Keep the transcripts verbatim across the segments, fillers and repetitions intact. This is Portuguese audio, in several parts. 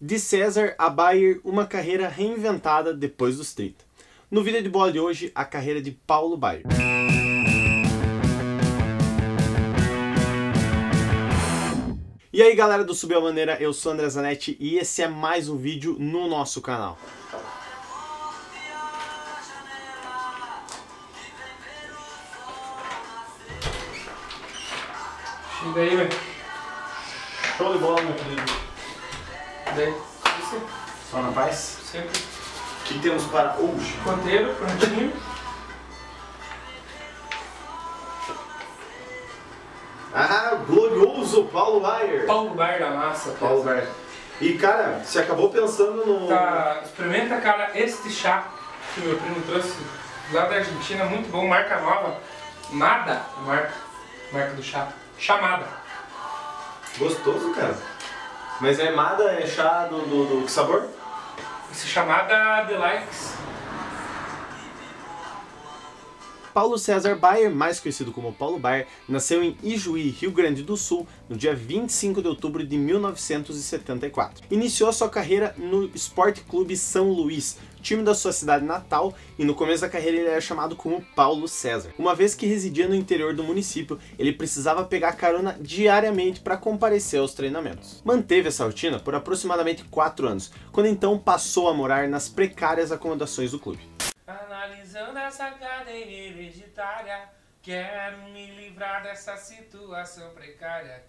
De César a Baier, uma carreira reinventada depois dos trinta. No vídeo de bola de hoje, a carreira de Paulo Baier. E aí galera do Subiu a Maneira, eu sou André Zanetti e esse é mais um vídeo no nosso canal. Chega aí, velho. Show de bola, meu querido. Daí, isso. Só na paz? Sempre. O que temos para hoje? Ponteiro, prontinho. Ah, glorioso Paulo Baier. Paulo Baier da massa. Paulo Baier. E cara, você acabou pensando no... Tá, experimenta, cara, este chá que meu primo trouxe lá da Argentina, muito bom, marca nova. Mada, a marca, marca do chá. Chamada. Gostoso, cara. Mas é Mada, é chá do, do, do que sabor? Esse chamada de likes. Paulo César Baier, mais conhecido como Paulo Baier, nasceu em Ijuí, Rio Grande do Sul, no dia vinte e cinco de outubro de mil novecentos e setenta e quatro. Iniciou sua carreira no Esporte Clube São Luís, time da sua cidade natal, e no começo da carreira ele era chamado como Paulo César. Uma vez que residia no interior do município, ele precisava pegar carona diariamente para comparecer aos treinamentos. Manteve essa rotina por aproximadamente quatro anos, quando então passou a morar nas precárias acomodações do clube. Analisando essa cadeia hereditária, quero me livrar dessa situação precária.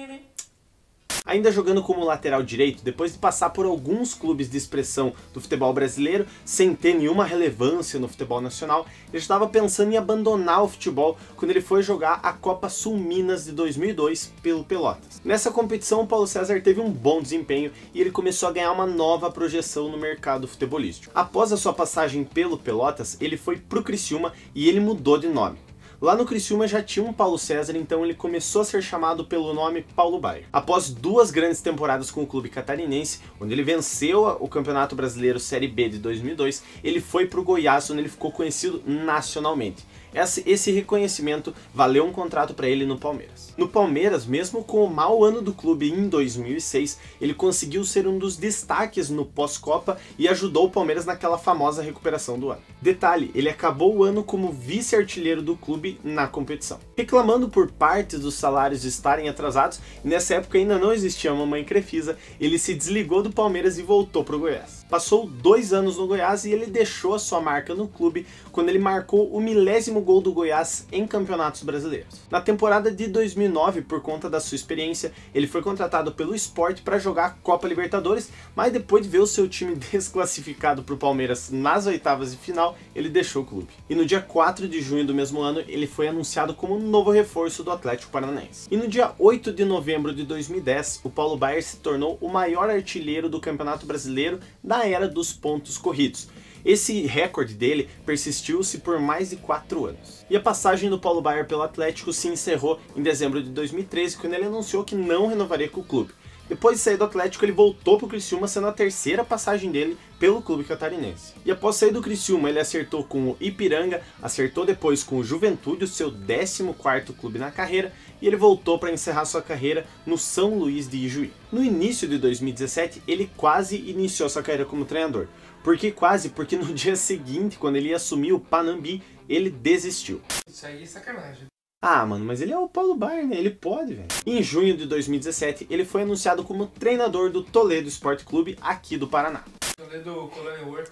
Ainda jogando como lateral direito, depois de passar por alguns clubes de expressão do futebol brasileiro, sem ter nenhuma relevância no futebol nacional, ele estava pensando em abandonar o futebol quando ele foi jogar a Copa Sul Minas de dois mil e dois pelo Pelotas. Nessa competição, o Paulo César teve um bom desempenho e ele começou a ganhar uma nova projeção no mercado futebolístico. Após a sua passagem pelo Pelotas, ele foi pro Criciúma e ele mudou de nome. Lá no Criciúma já tinha um Paulo César, então ele começou a ser chamado pelo nome Paulo Baier. Após duas grandes temporadas com o clube catarinense, onde ele venceu o Campeonato Brasileiro Série B de dois mil e dois, ele foi para o Goiás, onde ele ficou conhecido nacionalmente. Esse reconhecimento valeu um contrato para ele no Palmeiras. No Palmeiras, mesmo com o mau ano do clube em dois mil e seis, ele conseguiu ser um dos destaques no pós-Copa e ajudou o Palmeiras naquela famosa recuperação do ano. Detalhe, ele acabou o ano como vice-artilheiro do clube na competição. Reclamando por parte dos salários estarem atrasados, e nessa época ainda não existia a mamãe Crefisa, ele se desligou do Palmeiras e voltou para o Goiás. Passou dois anos no Goiás e ele deixou a sua marca no clube quando ele marcou o milésimo gol do Goiás em campeonatos brasileiros. Na temporada de dois mil e nove, por conta da sua experiência, ele foi contratado pelo Sport para jogar a Copa Libertadores, mas depois de ver o seu time desclassificado para o Palmeiras nas oitavas de final, ele deixou o clube. E no dia quatro de junho do mesmo ano, ele foi anunciado como um novo reforço do Atlético Paranaense. E no dia oito de novembro de dois mil e dez, o Paulo Baier se tornou o maior artilheiro do Campeonato Brasileiro da era dos pontos corridos. Esse recorde dele persistiu-se por mais de quatro anos. E a passagem do Paulo Baier pelo Atlético se encerrou em dezembro de dois mil e treze, quando ele anunciou que não renovaria com o clube. Depois de sair do Atlético, ele voltou para o Criciúma, sendo a terceira passagem dele pelo clube catarinense. E após sair do Criciúma, ele acertou com o Ipiranga, acertou depois com o Juventude, o seu décimo quarto clube na carreira, e ele voltou para encerrar sua carreira no São Luís de Ijuí. No início de dois mil e dezessete, ele quase iniciou sua carreira como treinador. Por que quase? Porque no dia seguinte, quando ele ia assumir o Panambi, ele desistiu. Isso aí é sacanagem. Ah, mano, mas ele é o Paulo Baier, né? Ele pode, velho. Em junho de dois mil e dezessete, ele foi anunciado como treinador do Toledo Esporte Clube aqui do Paraná. Toledo Colônia Work.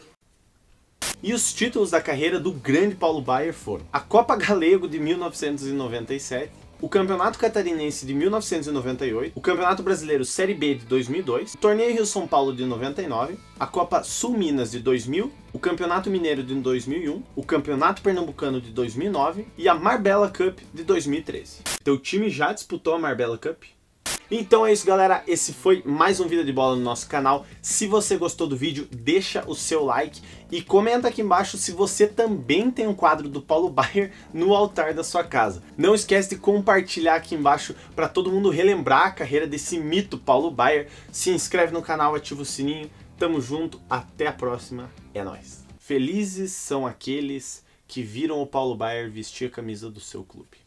E os títulos da carreira do grande Paulo Baier foram a Copa Galego de mil novecentos e noventa e sete, o Campeonato Catarinense de mil novecentos e noventa e oito, o Campeonato Brasileiro Série B de dois mil e dois, o Torneio Rio-São Paulo de noventa e nove, a Copa Sul Minas de dois mil, o Campeonato Mineiro de dois mil e um, o Campeonato Pernambucano de dois mil e nove e a Marbella Cup de dois mil e treze. Teu time já disputou a Marbella Cup? Então é isso, galera, esse foi mais um Vida de Bola no nosso canal. Se você gostou do vídeo, deixa o seu like e comenta aqui embaixo se você também tem um quadro do Paulo Baier no altar da sua casa. Não esquece de compartilhar aqui embaixo para todo mundo relembrar a carreira desse mito Paulo Baier. Se inscreve no canal, ativa o sininho. Tamo junto, até a próxima, é nóis. Felizes são aqueles que viram o Paulo Baier vestir a camisa do seu clube.